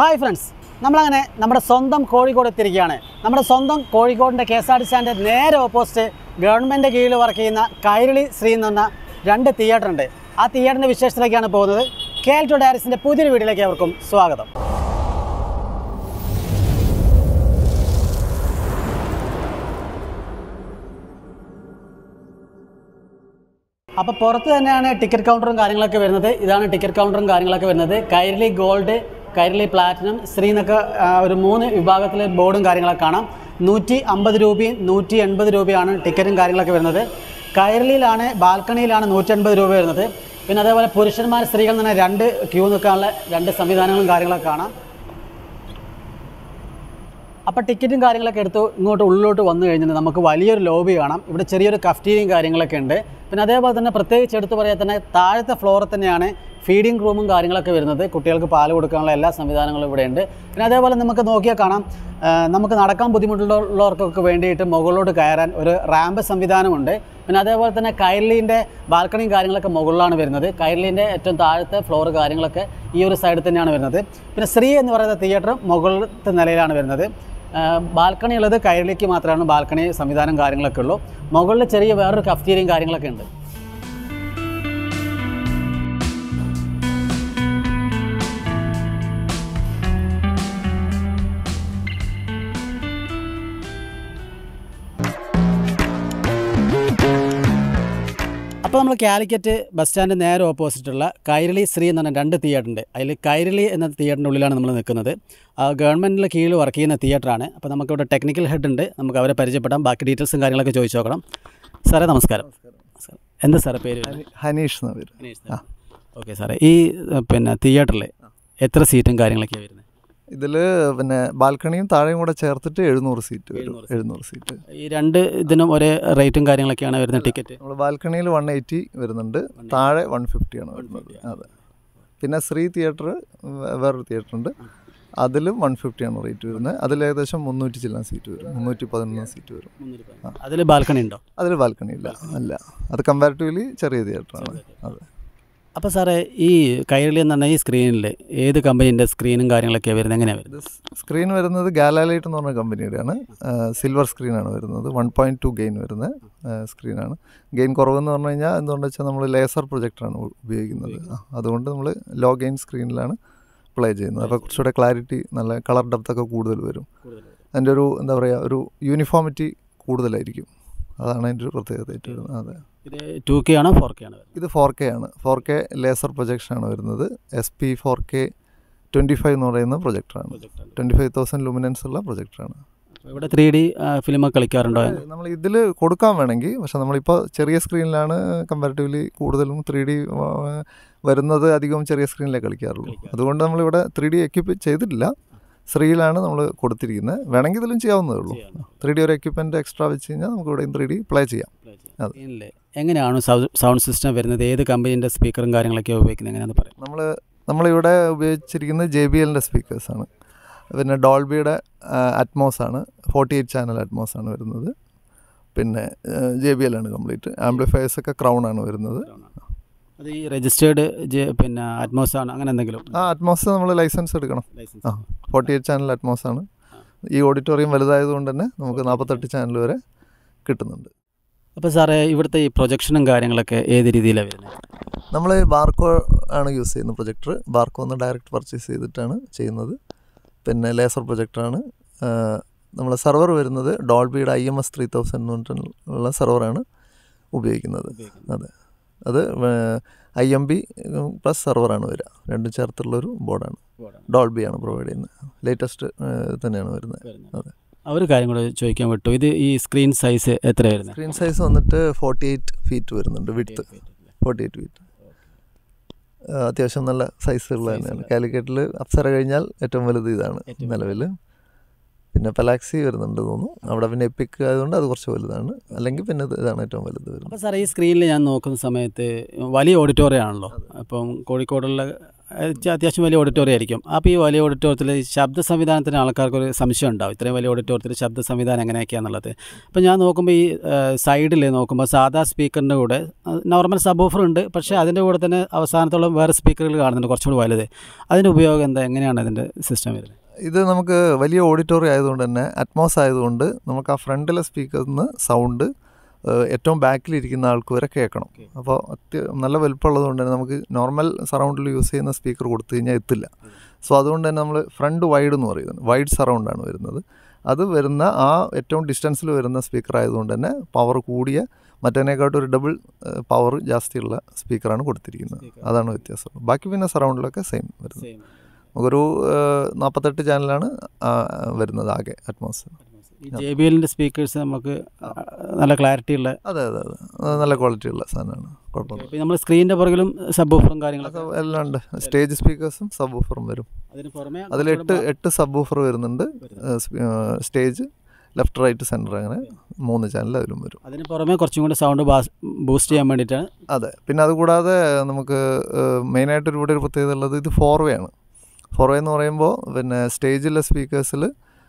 Hi friends, നമ്മളങ്ങനെ നമ്മുടെ സ്വന്തം കോഴിക്കോട് എത്തിയിരിക്കുകയാണ്. നമ്മുടെ സ്വന്തം കോഴിക്കോടിൻ്റെ KSRTC സ്റ്റാൻഡ് നേരെ ഓപ്പോസിറ്റ് ഗവൺമെൻറ് കീഴിൽ വർക്ക് ചെയ്യുന്ന കൈരളി ശ്രീ എന്ന് പറഞ്ഞ 2 തിയേറ്റർ ഉണ്ട്. ആ തിയേറ്ററിൻ്റെ വിശേഷത്തിലേക്കാണ് പോകുന്നത്. KL2 ഡയറീസിൻ്റെ പുതിയൊരു വീഡിയോയിലേക്ക് അവർക്കും സ്വാഗതം. അപ്പോൾ പുറത്ത് തന്നെയാണ് ടിക്കറ്റ് കൗണ്ടറും കാര്യങ്ങളൊക്കെ വരുന്നത്. ഇതാണ് ടിക്കറ്റ് കൗണ്ടറും കാര്യങ്ങളൊക്കെ വരുന്നത്. കൈരളി ഗോൾഡ്, കൈരളി പ്ലാറ്റിനം, ശ്രീ എന്നൊക്കെ ഒരു 3 വിഭാഗത്തിലെ ബോർഡും കാര്യങ്ങളൊക്കെ കാണാം. 150 രൂപയും 180 രൂപയാണ് ടിക്കറ്റും കാര്യങ്ങളൊക്കെ വരുന്നത്. കൈരളിയിലാണ്, ബാൽക്കണിയിലാണ് 180 രൂപ വരുന്നത്. പിന്നെ അതേപോലെ പുരുഷന്മാർ, സ്ത്രീകൾ എന്ന് പറഞ്ഞാൽ 2 ക്യൂ നിൽക്കാനുള്ള 2 സംവിധാനങ്ങളും കാര്യങ്ങളൊക്കെ കാണാം. അപ്പോൾ ടിക്കറ്റും കാര്യങ്ങളൊക്കെ എടുത്ത് ഇങ്ങോട്ട് ഉള്ളിലോട്ട് വന്നു കഴിഞ്ഞാൽ നമുക്ക് വലിയൊരു ലോബി കാണാം. ഇവിടെ ചെറിയൊരു കഫ്റ്റീരിയയും കാര്യങ്ങളൊക്കെ ഉണ്ട്. പിന്നെ അതേപോലെ തന്നെ പ്രത്യേകിച്ച് എടുത്ത് പറയാൻ തന്നെ താഴത്തെ ഫ്ലോറിൽ തന്നെയാണ് ഫീഡിംഗ് റൂമും കാര്യങ്ങളൊക്കെ വരുന്നത്. കുട്ടികൾക്ക് പാൽ കൊടുക്കാനുള്ള എല്ലാ സംവിധാനങ്ങളും ഇവിടെ ഉണ്ട്. പിന്നെ അതേപോലെ നമുക്ക് നോക്കിയാൽ കാണാം, നമുക്ക് നടക്കാൻ ബുദ്ധിമുട്ടുള്ളവർക്കൊക്കെ വേണ്ടിയിട്ട് മുകളിലോട്ട് കയറാൻ ഒരു റാമ്പ് സംവിധാനമുണ്ട്. പിന്നെ അതേപോലെ തന്നെ കൈരളീൻ്റെ ബാൽക്കണിയും കാര്യങ്ങളൊക്കെ മുകളിലാണ് വരുന്നത്. കൈരളീൻ്റെ ഏറ്റവും താഴത്തെ ഫ്ലോർ കാര്യങ്ങളൊക്കെ ഈ ഒരു സൈഡിൽ തന്നെയാണ് വരുന്നത്. പിന്നെ ശ്രീ എന്ന് പറയുന്ന തിയേറ്റർ മുകളിലത്തെ നിലയിലാണ് വരുന്നത്. ബാൽക്കണി ഉള്ളത് കൈരളിക്ക് മാത്രമാണ് ബാൽക്കണി സംവിധാനം കാര്യങ്ങളൊക്കെ ഉള്ളൂ. മുകളിൽ ചെറിയ വേറൊരു കഫ്റ്റീരിയയും കാര്യങ്ങളൊക്കെ ഉണ്ട്. അപ്പോൾ നമ്മൾ കാലിക്കറ്റ് ബസ് സ്റ്റാൻഡ് നേരെ ഓപ്പോസിറ്റുള്ള കൈരളി ശ്രീ എന്ന് പറഞ്ഞ 2 തിയേറ്റർ ഉണ്ട്. അതിൽ കൈരളി എന്ന തിയേറ്ററിൻ്റെ ഉള്ളിലാണ് നമ്മൾ നിൽക്കുന്നത്. ഗവൺമെൻറ്റിൻ്റെ കീഴിൽ വർക്ക് ചെയ്യുന്ന തിയേറ്ററാണ്. അപ്പോൾ നമുക്കിവിടെ ടെക്നിക്കൽ ഹെഡ് ഉണ്ട്, നമുക്ക് അവരെ പരിചയപ്പെടാം. ബാക്കി ഡീറ്റെയിൽസും കാര്യങ്ങളൊക്കെ ചോദിച്ചു നോക്കണം. സാറേ നമസ്കാരം. എന്താ സാറേ പേര്? ഹനീഷ് എന്ന പേര്. ഓക്കെ സാറേ, ഈ പിന്നെ തിയേറ്ററിൽ എത്ര സീറ്റും കാര്യങ്ങളൊക്കെയാണ് വരുന്നത്? ഇതിൽ പിന്നെ ബാൽക്കണിയും താഴെയും കൂടെ ചേർത്തിട്ട് 700 സീറ്റ് വരും. 700 സീറ്റ്. ഈ 2 ഇതിനും ഒരേ റേറ്റും കാര്യങ്ങളൊക്കെയാണ് വരുന്നത് ടിക്കറ്റ്? നമ്മൾ ബാൽക്കണിയിൽ 180 വരുന്നുണ്ട്, താഴെ 150 ആണ് വരുന്നത്. അതെ. പിന്നെ ശ്രീ തിയേറ്റർ വേറൊരു തിയേറ്റർ ഉണ്ട്, അതിലും 150 ആണ് റേറ്റ് വരുന്നത്. അതിൽ ഏകദേശം 300 ചില്ലാൻ സീറ്റ് വരും, 311 സീറ്റ് വരും. അതിൽ ബാൽക്കണി ഉണ്ടോ? അതിൽ ബാൽക്കണി ഇല്ല, അല്ല. അത് കമ്പാരിറ്റീവ്ലി ചെറിയ തിയേറ്ററാണ്. അതെ. അപ്പോൾ സാറേ, ഈ കൈരളി എന്ന് പറഞ്ഞാൽ ഈ സ്ക്രീനിൽ ഏത് കമ്പനീൻ്റെ സ്ക്രീനും കാര്യങ്ങളൊക്കെയാണ് വരുന്നത്? എങ്ങനെയാണ് വരുന്നത്? സ്ക്രീൻ വരുന്നത് ഗാലാലൈറ്റ് എന്ന് പറഞ്ഞ കമ്പനിയുടെയാണ്. സിൽവർ സ്ക്രീനാണ് വരുന്നത്. 1.2 ഗെയിൻ വരുന്ന സ്ക്രീനാണ്. ഗെയിൻ കുറവെന്ന് പറഞ്ഞു കഴിഞ്ഞാൽ എന്തുകൊണ്ടെന്ന് വെച്ചാൽ നമ്മൾ ലേസർ പ്രൊജക്ടറാണ് ഉപയോഗിക്കുന്നത്. അതുകൊണ്ട് നമ്മൾ ലോ ഗെയിൻ സ്ക്രീനിലാണ് പ്ലേ ചെയ്യുന്നത്. അപ്പോൾ കുറച്ചുകൂടെ ക്ലാരിറ്റി, നല്ല കളർ ഡെപ്തൊക്കെ കൂടുതൽ വരും. അതിൻ്റെ ഒരു എന്താ പറയുക, ഒരു യൂണിഫോമിറ്റി കൂടുതലായിരിക്കും. അതാണ് അതിൻ്റെ ഒരു പ്രത്യേകതയായിട്ട് വരുന്നത്. അതെ. ഇത് 2K ആണോ 4K ആണോ? ഇത് 4K ആണ്. 4K ലേസർ പ്രൊജക്ഷനാണ് വരുന്നത്. SP 4K 25 എന്ന് പറയുന്ന പ്രൊജക്ടറാണ്. 25,000 ലുമിനൻസ് ഉള്ള പ്രൊജക്ടറാണ്. ഇവിടെ 3D ഫിലിമൊക്കെ കളിക്കാറുണ്ടോ? നമ്മൾ ഇതിൽ കൊടുക്കാൻ വേണമെങ്കിൽ, പക്ഷേ നമ്മളിപ്പോൾ ചെറിയ സ്ക്രീനിലാണ് കമ്പാരിറ്റീവ്ലി കൂടുതലും 3D വരുന്നത്. അധികവും ചെറിയ സ്ക്രീനിലേ കളിക്കാറുള്ളൂ. അതുകൊണ്ട് നമ്മളിവിടെ 3D എക്യുപ്പ് ചെയ്തിട്ടില്ല. ശ്രീയിലാണ് നമ്മൾ കൊടുത്തിരിക്കുന്നത്. വേണമെങ്കിൽ ഇതിലും ചെയ്യാവുന്നതേ ഉള്ളൂ. 3D ഒരു എക്യുപ്മെൻറ്റ് എക്സ്ട്രാ വെച്ച് കഴിഞ്ഞാൽ നമുക്ക് ഇവിടെ 3D പ്ലേ ചെയ്യാം. അതെ. എങ്ങനെയാണ് സൗണ്ട് സിസ്റ്റം വരുന്നത്? ഏത് കമ്പനീൻ്റെ സ്പീക്കറും കാര്യങ്ങളൊക്കെയാണ് ഉപയോഗിക്കുന്നത്? എങ്ങനെയാണെന്ന് പറയാം. നമ്മളിവിടെ ഉപയോഗിച്ചിരിക്കുന്നത് JBLൻ്റെ സ്പീക്കേഴ്സാണ്. പിന്നെ ഡോൾബിയുടെ അറ്റ്മോസ് ആണ്, 48 ചാനൽ അറ്റ്മോസ് ആണ് വരുന്നത്. പിന്നെ JBL ആണ് കംപ്ലീറ്റ്. ആംപ്ലിഫയേഴ്സൊക്കെ ക്രൗൺ ആണ് വരുന്നത്. അത് ഈ രജിസ്റ്റേർഡ് പിന്നെ അറ്റ്മോസ് ആണ്, അങ്ങനെ എന്തെങ്കിലും? അറ്റ്മോസ് നമ്മൾ ലൈസൻസ് എടുക്കണം. 48 ചാനൽ അറ്റ്മോസ് ആണ്. ഈ ഓഡിറ്റോറിയം വലുതായതുകൊണ്ട് തന്നെ നമുക്ക് 48 ചാനൽ വരെ കിട്ടുന്നുണ്ട്. അപ്പോൾ സാറേ, ഇവിടുത്തെ ഈ പ്രൊജക്ഷനും കാര്യങ്ങളൊക്കെ ഏത് രീതിയിലാണ് വരുന്നത്? നമ്മൾ ബാർക്കോ ആണ് യൂസ് ചെയ്യുന്ന പ്രൊജക്ടർ. ബാർക്കോ ഒന്ന് ഡയറക്റ്റ് പർച്ചേസ് ചെയ്തിട്ടാണ് ചെയ്യുന്നത്. പിന്നെ ലേസർ പ്രൊജക്ടറാണ്. നമ്മൾ സെർവർ വരുന്നത് ഡോൾബിയുടെ IMS 3000 എന്ന് പറഞ്ഞിട്ടുള്ള സെർവറാണ് ഉപയോഗിക്കുന്നത്. അതെ. അത് IMB പ്ലസ് സെർവറാണ് വരിക. 2 ചേർത്തുള്ളൊരു ബോർഡാണ്. ഡോൾബിയാണ് പ്രൊവൈഡ് ചെയ്യുന്നത്. ലേറ്റസ്റ്റ് തന്നെയാണ് വരുന്നത്. അതെ. ഒരു കാര്യം കൂടെ ചോദിക്കാൻ വിട്ടു, ഇത് ഈ സ്ക്രീൻ സൈസ് എത്രയായിരുന്നു? സ്ക്രീൻ സൈസ് വന്നിട്ട് 48 ഫീറ്റ് വരുന്നുണ്ട്. Width 48 feet. അത്യാവശ്യം നല്ല സൈസുള്ള തന്നെയാണ്. കാലിക്കറ്റിൽ അപ്സര കഴിഞ്ഞാൽ ഏറ്റവും വലുത് ഇതാണ് നിലവിൽ. പിന്നെ പലാക്സി വരുന്നുണ്ട് തോന്നുന്നു. അവിടെ പിന്നെ എപ്പിക് ആയതുകൊണ്ട് അത് കുറച്ച് വലുതാണ്. അല്ലെങ്കിൽ പിന്നെ ഇതാണ് ഏറ്റവും വലുത് വരുന്നത്. അപ്പോൾ സാർ, ഈ സ്ക്രീനിൽ ഞാൻ നോക്കുന്ന സമയത്ത് വലിയ ഓഡിറ്റോറിയം ആണല്ലോ. അപ്പം കോഴിക്കോടുള്ള അത്യാവശ്യം വലിയ ഓഡിറ്റോറിയം ആയിരിക്കും. അപ്പോൾ ഈ വലിയ ഓഡിറ്റോറിയത്തിൽ ശബ്ദ സംവിധാനത്തിന് ആൾക്കാർക്കൊരു സംശയം ഉണ്ടാവും, ഇത്രയും വലിയ ഓഡിറ്റോറിയത്തിൽ ശബ്ദ സംവിധാനം എങ്ങനെയൊക്കെയാണെന്നുള്ളത്. അപ്പോൾ ഞാൻ നോക്കുമ്പോൾ ഈ സൈഡിൽ നോക്കുമ്പോൾ സാധാ സ്പീക്കറിൻ്റെ കൂടെ നോർമൽ സബ് വൂഫർ ഉണ്ട്, പക്ഷേ അതിൻ്റെ കൂടെ തന്നെ അവസാനത്തോളം വേറെ സ്പീക്കറുകൾ കാണുന്നുണ്ട് കുറച്ചുകൂടി വലുത്. അതിൻ്റെ ഉപയോഗം എന്താ, എങ്ങനെയാണ് അതിൻ്റെ സിസ്റ്റം വരുന്നത്? ഇത് നമുക്ക് വലിയ ഓഡിറ്റോറിയം ആയതുകൊണ്ട് തന്നെ അറ്റ്മോസ് ആയതുകൊണ്ട് നമുക്ക് ആ ഫ്രണ്ടിലെ സ്പീക്കറിൽ നിന്ന് സൗണ്ട് ഏറ്റവും ബാക്കിലിരിക്കുന്ന ആൾക്ക് വരെ കേൾക്കണം. അപ്പോൾ നല്ല വലുപ്പമുള്ളത് കൊണ്ട് തന്നെ നമുക്ക് നോർമൽ സറൗണ്ടിൽ യൂസ് ചെയ്യുന്ന സ്പീക്കർ കൊടുത്തു കഴിഞ്ഞാൽ എത്തില്ല. സോ അതുകൊണ്ട് തന്നെ നമ്മൾ ഫ്രണ്ട് വൈഡ് എന്ന് പറയുന്നത് വൈഡ് സറൗണ്ടാണ് വരുന്നത്. അത് വരുന്ന ആ ഏറ്റവും ഡിസ്റ്റൻസിൽ വരുന്ന സ്പീക്കർ ആയതുകൊണ്ട് തന്നെ പവർ കൂടിയ മറ്റേതിനെക്കാട്ടും ഒരു ഡബിൾ പവർ ജാസ്തിയുള്ള സ്പീക്കറാണ് കൊടുത്തിരിക്കുന്നത്. അതാണ് വ്യത്യാസം. ബാക്കി പിന്നെ സറൗണ്ടിലൊക്കെ സെയിം വരുന്നത്. നമുക്കൊരു 48 ചാനലാണ് വരുന്നത് ആകെ അറ്റ്മോസ്. ഈ JBL സ്പീക്കേഴ്സ് നമുക്ക് നല്ല ക്ലാരിറ്റി ഉള്ള, അതെ നല്ല ക്വാളിറ്റി ഉള്ള സാധനമാണ്, കുഴപ്പമില്ല. നമ്മൾ സ്ക്രീനിൻ്റെ പുറകിലും സബ് വൂഫറും കാര്യങ്ങളൊക്കെ എല്ലാം ഉണ്ട്. സ്റ്റേജ് സ്പീക്കേഴ്സും സബ് വൂഫറും വരും. അതിന് പുറമെ അതിൽ 8 സബ് വൂഫർ വരുന്നുണ്ട്. സ്റ്റേജ്, ലെഫ്റ്റ്, റൈറ്റ്, സെൻറ്റർ, അങ്ങനെ 3 ചാനൽ അതിലും വരും. അതിന് പുറമെ കുറച്ചും കൂടി സൗണ്ട് ബൂസ്റ്റ് ചെയ്യാൻ വേണ്ടിയിട്ടാണ്. അതെ, പിന്നെ അതുകൂടാതെ നമുക്ക് മെയിനായിട്ട് ഇവിടെ ഒരു പ്രത്യേകത ഉള്ളത് ഇത് 4-way ആണ്. 4-way എന്ന് പറയുമ്പോൾ പിന്നെ സ്റ്റേജിലെ സ്പീക്കേഴ്സിൽ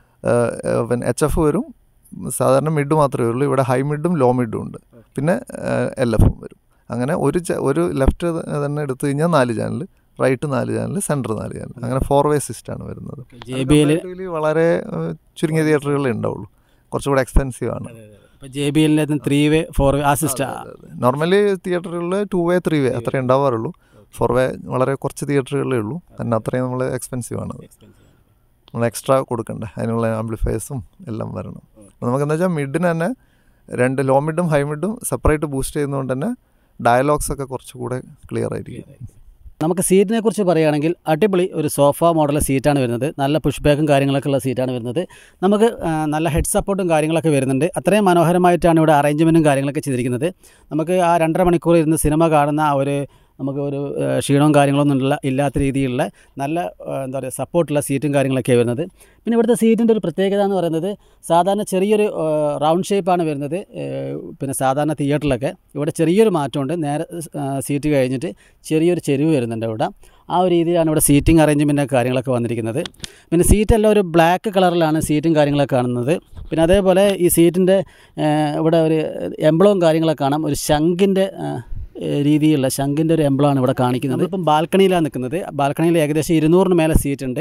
പിന്നെ HF വരും, സാധാരണ മിഡ് മാത്രമേ ഉള്ളൂ. ഇവിടെ ഹൈ മിഡും ലോ മിഡും ഉണ്ട്, പിന്നെ LFും വരും. അങ്ങനെ ഒരു ലെഫ്റ്റ് തന്നെ എടുത്തു കഴിഞ്ഞാൽ 4 channel, right 4 channel, center 4 channel, അങ്ങനെ 4-way സിസ്റ്റമാണ് വരുന്നത്. JBL വളരെ ചുരുങ്ങിയ തിയേറ്ററുകളേ ഉണ്ടാവുള്ളൂ, കുറച്ചുകൂടെ എക്സ്പെൻസീവ് ആണ്. JBL 3-way 4-way ആ സിസ്റ്റം. നോർമലി തിയേറ്ററുകളിൽ 2-way 3-way അത്രേ ഉണ്ടാവാറുള്ളൂ. 4-way വളരെ കുറച്ച് തിയേറ്ററുകളിലേ ഉള്ളൂ, തന്നെ അത്രയും നമ്മൾ എക്സ്പെൻസീവ് ആണ്. നമ്മൾ എക്സ്ട്രാ കൊടുക്കണ്ടേ, അതിനുള്ള ആംപ്ലിഫയേഴ്സും എല്ലാം വരണം. അപ്പോൾ നമുക്കെന്താ വെച്ചാൽ മിഡിന് തന്നെ 2 ലോ മിഡും ഹൈ മിഡും സെപ്പറേറ്റ് ബൂസ്റ്റ് ചെയ്യുന്നതുകൊണ്ട് തന്നെ ഡയലോഗ്സ് ഒക്കെ കുറച്ചുകൂടെ ക്ലിയർ ആയിരിക്കും. നമുക്ക് സീറ്റിനെ കുറിച്ച് പറയുകയാണെങ്കിൽ അടിപൊളി ഒരു സോഫ മോഡൽ സീറ്റാണ് വരുന്നത്. നല്ല പുഷ് ബാക്കും കാര്യങ്ങളൊക്കെ ഉള്ള സീറ്റാണ് വരുന്നത്. നമുക്ക് നല്ല ഹെഡ് സപ്പോർട്ടും കാര്യങ്ങളൊക്കെ വരുന്നുണ്ട്. അത്രയും മനോഹരമായിട്ടാണ് ഇവിടെ അറേഞ്ച്മെൻറ്റും കാര്യങ്ങളൊക്കെ ചെയ്തിരിക്കുന്നത്. നമുക്ക് ആ 2.5 മണിക്കൂർ ഇരുന്ന് സിനിമ കാണുന്ന ആ നമുക്ക് ഒരു ക്ഷീണവും കാര്യങ്ങളൊന്നും ഇല്ലാത്ത രീതിയിലുള്ള നല്ല എന്താ പറയുക സപ്പോർട്ടുള്ള സീറ്റും കാര്യങ്ങളൊക്കെ വരുന്നത്. പിന്നെ ഇവിടുത്തെ സീറ്റിൻ്റെ ഒരു പ്രത്യേകത എന്ന് പറയുന്നത് സാധാരണ ചെറിയൊരു റൗണ്ട് ഷേപ്പാണ് വരുന്നത്. പിന്നെ സാധാരണ തിയേറ്ററിലൊക്കെ ഇവിടെ ചെറിയൊരു മാറ്റമുണ്ട്. നേരെ സീറ്റ് കഴിഞ്ഞിട്ട് ചെറിയൊരു ചെരിവ് വരുന്നുണ്ട് ഇവിടെ. ആ ഒരു രീതിയിലാണ് ഇവിടെ സീറ്റിംഗ് അറേഞ്ച്മെൻറ്റ് കാര്യങ്ങളൊക്കെ വന്നിരിക്കുന്നത്. പിന്നെ സീറ്റെല്ലാം ഒരു ബ്ലാക്ക് കളറിലാണ് സീറ്റും കാര്യങ്ങളൊക്കെ കാണുന്നത്. പിന്നെ അതേപോലെ ഈ സീറ്റിൻ്റെ ഇവിടെ ഒരു എംബ്ലവും കാര്യങ്ങളൊക്കെ കാണാം. ഒരു ശംഖിൻ്റെ രീതിയിലുള്ള ശംഖിൻ്റെ ഒരു എംബ്ലമാണ് ഇവിടെ കാണിക്കുന്നത്. ഇപ്പം ബാൽക്കണിയിലാണ് നിൽക്കുന്നത്. ബാൽക്കണിയിൽ ഏകദേശം 200-ന് മേലെ സീറ്റ് ഉണ്ട്.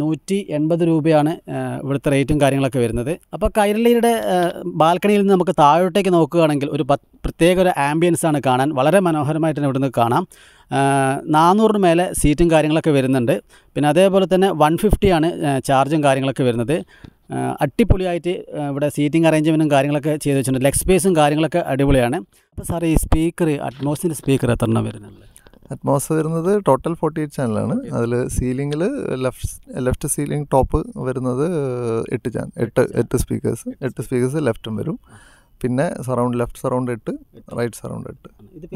180 രൂപയാണ് ഇവിടുത്തെ റേറ്റും കാര്യങ്ങളൊക്കെ വരുന്നത്. അപ്പോൾ കൈരളിയുടെ ബാൽക്കണിയിൽ നിന്ന് നമുക്ക് താഴോട്ടേക്ക് നോക്കുകയാണെങ്കിൽ ഒരു പ്രത്യേക ഒരു ആംബിയൻസാണ് കാണാൻ. വളരെ മനോഹരമായിട്ട് തന്നെ ഇവിടുന്ന് കാണാം. 400-ന് മേലെ സീറ്റും കാര്യങ്ങളൊക്കെ വരുന്നുണ്ട്. പിന്നെ അതേപോലെ തന്നെ 150 ചാർജും കാര്യങ്ങളൊക്കെ വരുന്നത്. അടിപൊളിയായിട്ട് ഇവിടെ സീറ്റിംഗ് അറേഞ്ച്മെൻറ്റും കാര്യങ്ങളൊക്കെ ചെയ്ത് വെച്ചിട്ടുണ്ട്. ലെഗ് സ്പേസും കാര്യങ്ങളൊക്കെ അടിപൊളിയാണ്. അപ്പോൾ സാർ ഈ സ്പീക്കർ അറ്റ്മോസിൻ്റെ സ്പീക്കർ എത്ര എണ്ണം വരുന്നുണ്ട്? അറ്റ്മോസ് വരുന്നത് ടോട്ടൽ 48 ചാനലാണ്. അതിൽ സീലിങ്ങിൽ ലെഫ്റ്റ് സീലിംഗ് ടോപ്പ് വരുന്നത് 8 സ്പീക്കേഴ്സ്. 8 സ്പീക്കേഴ്സ് ലെഫ്റ്റും വരും. പിന്നെ ലെഫ്റ്റ് സറൗണ്ട് 8, റൈറ്റ് സറൗണ്ട് 8.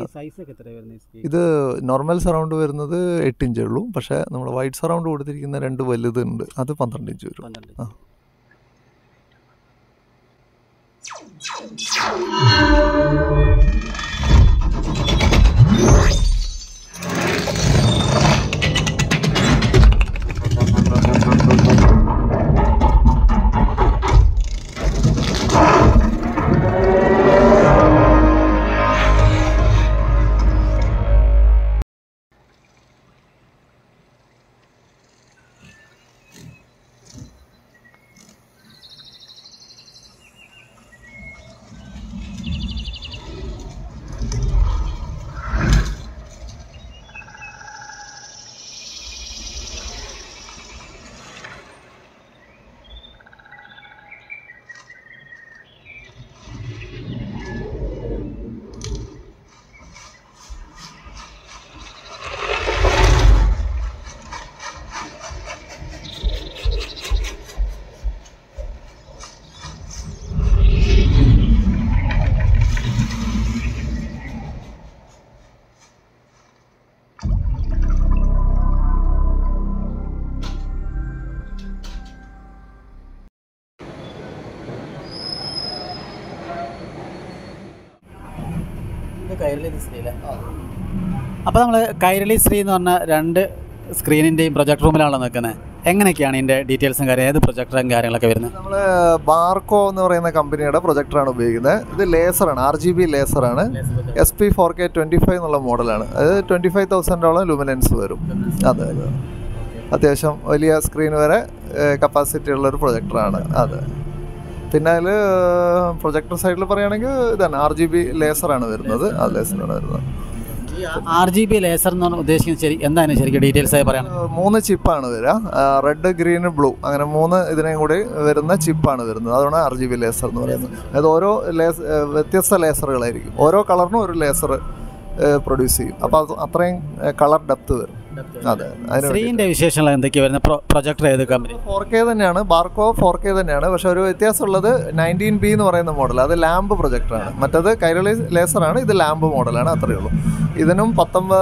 ഇത് നോർമൽ സറൗണ്ട് വരുന്നത് 8 ഇഞ്ചേ ഉള്ളൂ. പക്ഷേ നമ്മൾ വൈഡ് സറൗണ്ട് കൊടുത്തിരിക്കുന്ന 2 വലുതുണ്ട്, അത് 12 ഇഞ്ച് വരും. കൈരളി ശ്രീ അല്ലേ? അപ്പോൾ നമ്മൾ കൈരളി ശ്രീ എന്ന് പറഞ്ഞ 2 സ്ക്രീനിൻ്റെയും പ്രൊജക്ട് റൂമിലാണല്ലോ നിൽക്കുന്നത്. എങ്ങനെയൊക്കെയാണ് ഇതിൻ്റെ ഡീറ്റെയിൽസും കാര്യം, ഏത് പ്രൊജക്ടറും കാര്യങ്ങളൊക്കെ വരുന്നത്? നമ്മൾ ബാർക്കോ എന്ന് പറയുന്ന കമ്പനിയുടെ പ്രൊജക്ടറാണ് ഉപയോഗിക്കുന്നത്. ഇത് ലേസറാണ്, RGB ലേസറാണ്. SP4K 25 എന്നുള്ള മോഡലാണ്. അത് 25,000 ലൂമിനൻസ് വരും. അതെ, അത്യാവശ്യം വലിയ സ്ക്രീൻ വരെ കപ്പാസിറ്റി ഉള്ളൊരു പ്രൊജക്ടറാണ് അത്. പിന്നെ അതിൽ പ്രൊജക്ടർ സൈഡിൽ പറയുകയാണെങ്കിൽ ഇതാണ് RGB ലേസറാണ് വരുന്നത്. ആ ലേസറാണ് വരുന്നത്. RGB ലേസർ എന്ന് പറഞ്ഞാൽ ഉദ്ദേശിക്കുന്നത് എന്താണ് ശരിക്കും ഡീറ്റെയിൽസ് ആയി പറയാം? 3 ചിപ്പാണ് വരിക. റെഡ്, ഗ്രീൻ, ബ്ലൂ അങ്ങനെ 3 ഇതിനെയും കൂടി വരുന്ന ചിപ്പാണ് വരുന്നത്. അതാണ് RGB ലേസർ എന്ന് പറയുന്നത്. അത് ഓരോ വ്യത്യസ്ത ലേസറുകളായിരിക്കും. ഓരോ കളറിനും ഒരു ലേസർ പ്രൊഡ്യൂസ് ചെയ്യും. അപ്പോൾ അത് അത്രയും കളർ ഡെപ്ത് വരും. അതെ. സ്ക്രീനിൻ്റെ വിശേഷങ്ങൾ എന്തൊക്കെയാണ് വരുന്നത്? പ്രൊജക്ടർ ഏത് കമ്പനി? 4K തന്നെയാണ്, ബാർക്കോ 4K തന്നെയാണ്. പക്ഷെ ഒരു വ്യത്യാസമുള്ളത് 19B എന്ന് പറയുന്ന മോഡൽ, അത് ലാമ്പ് പ്രൊജക്ടറാണ്. മറ്റത് കൈരളി ലേസറാണ്, ഇത് ലാമ്പ് മോഡലാണ്. അത്രയേ ഉള്ളൂ. ഇതിനും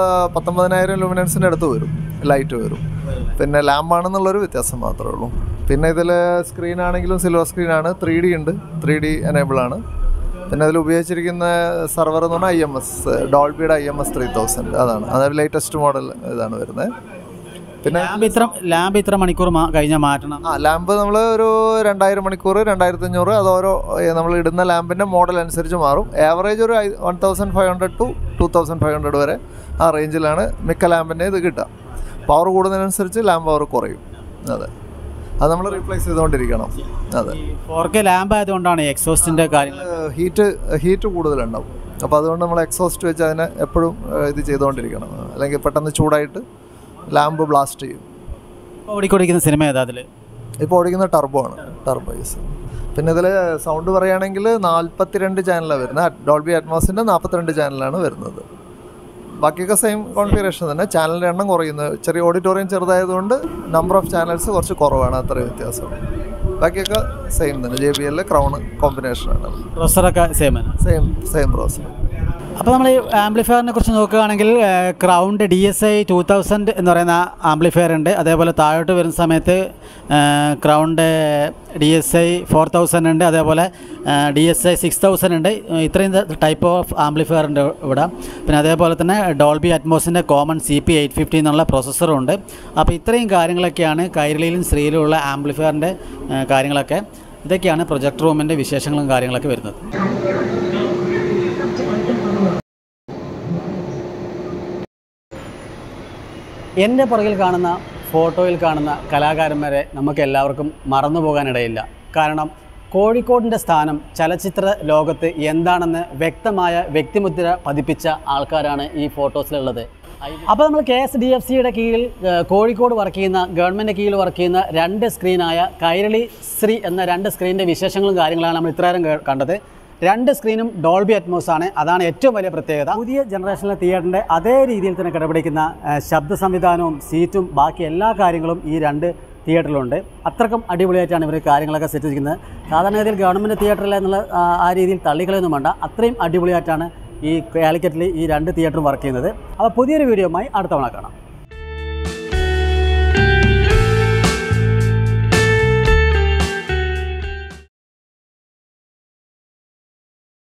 19,000 ലൂമിനൻസിൻ്റെ അടുത്ത് വരും, ലൈറ്റ് വരും. പിന്നെ ലാമ്പാണെന്നുള്ളൊരു വ്യത്യാസം മാത്രമേ ഉള്ളൂ. പിന്നെ ഇതിൽ സ്ക്രീനാണെങ്കിലും സിൽവർ സ്ക്രീനാണ്, 3D ഉണ്ട്, 3D എനേബിൾ ആണ്. പിന്നെ അതിൽ ഉപയോഗിച്ചിരിക്കുന്ന സെർവർ എന്ന് പറഞ്ഞാൽ IMS, ഡോൾബിയുടെ IMS 3000 അതാണ്. അതായത് ലേറ്റസ്റ്റ് മോഡൽ ഇതാണ് വരുന്നത്. പിന്നെ ലാമ്പ് ഇത്ര മണിക്കൂർ കഴിഞ്ഞാൽ മാറ്റണം. ലാമ്പ് നമ്മൾ ഒരു 2000 മണിക്കൂർ, 2500, അത് ഓരോ നമ്മൾ ഇടുന്ന ലാമ്പിൻ്റെ മോഡൽ അനുസരിച്ച് മാറും. ആവറേജ് ഒരു 1500 to 2500 വരെ ആ റേഞ്ചിലാണ് മിക്ക ലാമ്പിൻ്റെ ഇത് കിട്ടുക. പവർ കൂടുന്നതിനനുസരിച്ച് ലാമ്പ് പവർ കുറയും. അതെ, അത് നമ്മൾ റീപ്ലേസ് ചെയ്തുകൊണ്ടിരിക്കണം. അതെ, 4K ലാമ്പ് ആയതുകൊണ്ടാണ് എക്സോസ്റ്റിൻ്റെ കാര്യങ്ങൾ ഹീറ്റ് കൂടുതലുണ്ടാവും. അപ്പോൾ അതുകൊണ്ട് നമ്മൾ എക്സോസ്റ്റ് വെച്ച് അതിനെ എപ്പോഴും ഇത് ചെയ്തുകൊണ്ടിരിക്കണം. അല്ലെങ്കിൽ പെട്ടെന്ന് ചൂടായിട്ട് ലാമ്പ് ബ്ലാസ്റ്റ് ചെയ്യും. ഓടിക്കൊണ്ടിരിക്കുന്ന സിനിമ ഏതാ അതിൽ? ഇപ്പോൾ ഓടിക്കുന്ന ടർബോ ആണ്, ടർബോ യൂസ്. പിന്നെ ഇതിൽ സൗണ്ട് പറയുകയാണെങ്കിൽ 42 ചാനലാണ് വരുന്നത്. ഡോൾബി അറ്റ്മോസിൻ്റെ 42 ചാനലാണ് വരുന്നത്. ബാക്കിയൊക്കെ സെയിം കോൺഫിഗറേഷൻ തന്നെ. ചാനലിൻ്റെ എണ്ണം കുറയുന്നത്, ചെറിയ ഓഡിറ്റോറിയം ചെറുതായതുകൊണ്ട് നമ്പർ ഓഫ് ചാനൽസ് കുറച്ച് കുറവാണ്, അത്ര വ്യത്യാസം. ബാക്കിയൊക്കെ സെയിം തന്നെ. JBL ക്രൗൺ കോമ്പിനേഷനാണ്. പ്രൊസറൊക്കെ സെയിം പ്രോസർ. അപ്പോൾ നമ്മൾ ഈ ആംപ്ലിഫയറിനെ കുറിച്ച് നോക്കുകയാണെങ്കിൽ ക്രൗണ്ട് DSI 2000 എന്ന് പറയുന്ന ആംപ്ലിഫയർ ഉണ്ട്. അതേപോലെ താഴോട്ട് വരുന്ന സമയത്ത് ക്രൗണ്ട് DSI 4000 ഉണ്ട്. അതേപോലെ DSI 6000 ഉണ്ട്. ഇത്രയും ടൈപ്പ് ഓഫ് ആംപ്ലിഫയർ ഉണ്ട് ഇവിടെ. പിന്നെ അതേപോലെ തന്നെ ഡോൾബി അറ്റ്മോസിൻ്റെ കോമൺ CP850 എന്നുള്ള പ്രോസസ്സറും ഉണ്ട്. അപ്പോൾ ഇത്രയും കാര്യങ്ങളൊക്കെയാണ് കൈരളിയിലും ശ്രീയിലുമുള്ള ആംപ്ലിഫയറിൻ്റെ കാര്യങ്ങളൊക്കെ. ഇതൊക്കെയാണ് പ്രൊജക്ട് റൂമിൻ്റെ വിശേഷങ്ങളും കാര്യങ്ങളൊക്കെ വരുന്നത്. എൻ്റെ പുറകിൽ കാണുന്ന ഫോട്ടോയിൽ കാണുന്ന കലാകാരന്മാരെ നമുക്ക് എല്ലാവർക്കും മറന്നു പോകാനിടയില്ല. കാരണം കോഴിക്കോടിൻ്റെ സ്ഥാനം ചലച്ചിത്ര ലോകത്ത് എന്താണെന്ന് വ്യക്തമായ വ്യക്തിമുദ്ര പതിപ്പിച്ച ആൾക്കാരാണ് ഈ ഫോട്ടോസിലുള്ളത്. അപ്പോൾ നമ്മൾ KSDFCയുടെ കീഴിൽ കോഴിക്കോട് വർക്ക് ചെയ്യുന്ന, ഗവൺമെൻറ് കീഴിൽ വർക്ക് ചെയ്യുന്ന 2 സ്ക്രീനായ കൈരളി ശ്രീ എന്ന 2 സ്ക്രീനിൻ്റെ വിശേഷങ്ങളും കാര്യങ്ങളാണ് നമ്മൾ ഇത്രയേരം കണ്ടത്. 2 സ്ക്രീനും ഡോൾബി അറ്റ്മോസ് ആണ്. അതാണ് ഏറ്റവും വലിയ പ്രത്യേകത. പുതിയ ജനറേഷനിലെ തിയേറ്ററിൻ്റെ അതേ രീതിയിൽ തന്നെ കിടപിടിക്കുന്ന ശബ്ദ സംവിധാനവും സീറ്റും ബാക്കി എല്ലാ കാര്യങ്ങളും ഈ 2 തിയേറ്ററിലുണ്ട്. അത്രക്കും അടിപൊളിയായിട്ടാണ് ഇവർ കാര്യങ്ങളൊക്കെ സെറ്റ് ചെയ്യുന്നത്. സാധാരണഗതിയിൽ ഗവൺമെൻറ് തിയേറ്ററിൽ എന്നുള്ള ആ രീതിയിൽ തള്ളിക്കളയൊന്നും വേണ്ട. അത്രയും അടിപൊളിയായിട്ടാണ് ഈ കാലിക്കറ്റിൽ ഈ 2 തിയേറ്ററും വർക്ക് ചെയ്യുന്നത്. അപ്പോൾ പുതിയൊരു വീഡിയോയുമായി അടുത്ത തവണ കാണാം.